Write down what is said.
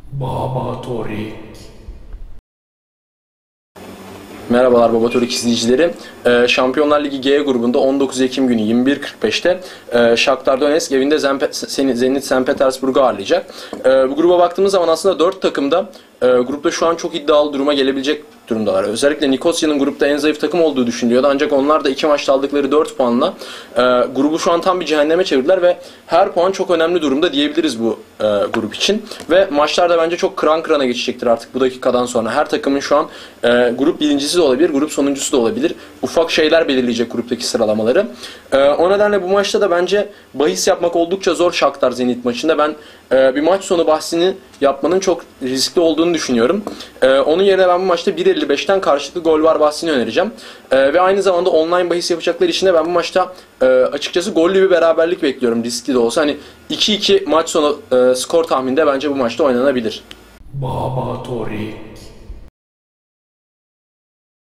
Baba Torik. Merhabalar Baba Torik izleyicileri. Şampiyonlar Ligi G grubunda 19 Ekim günü 21.45'te Shakhtar Donetsk evinde Zenit St. Petersburg'u ağırlayacak. Bu gruba baktığımız zaman aslında 4 takım da grupta şu an çok iddialı duruma gelebilecek durumdalar. Özellikle Nikosia'nın grupta en zayıf takım olduğu düşünülüyordu. Ancak onlar da 2 maçta aldıkları 4 puanla grubu şu an tam bir cehenneme çevirdiler ve her puan çok önemli durumda diyebiliriz bu grup için. Ve maçlar da bence çok kıran kırana geçecektir artık bu dakikadan sonra. Her takımın şu an grup birincisi de olabilir, grup sonuncusu da olabilir. Ufak şeyler belirleyecek gruptaki sıralamaları. O nedenle bu maçta da bence bahis yapmak oldukça zor Shakhtar Zenit maçında. Ben bir maç sonu bahsini yapmanın çok riskli olduğunu düşünüyorum. Onun yerine ben bu maçta 1.55'ten karşılıklı gol var bahsini önereceğim. Ve aynı zamanda online bahis yapacaklar için de ben bu maçta açıkçası gollü bir beraberlik bekliyorum, riskli de olsa. Hani 2-2 maç sonu skor tahminde bence bu maçta oynanabilir. Baba Torik.